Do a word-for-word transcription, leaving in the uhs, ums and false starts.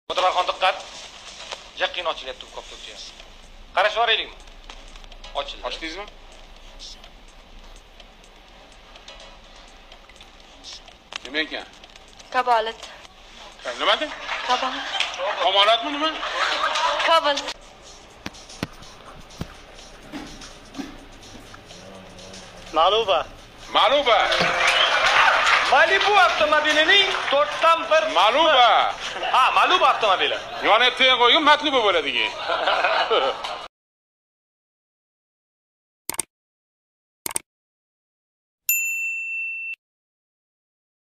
Fotoğrafxon diqqat. Jaqqin ochilyapti bu koptokcha. Qarash boraylikmi? Ochildi. Ochdingizmi? Nima ekan? Kabolat. Nima dedi? Kabolat. Omonatmi nima? Kabolat. Ma'luba. Ma'luba. Malibu avtomobilining to'rtdan bir Ma'luba. Ha, Malibu avtomobili. Yonetga qo'ygan Matluba bo'ladi keyin.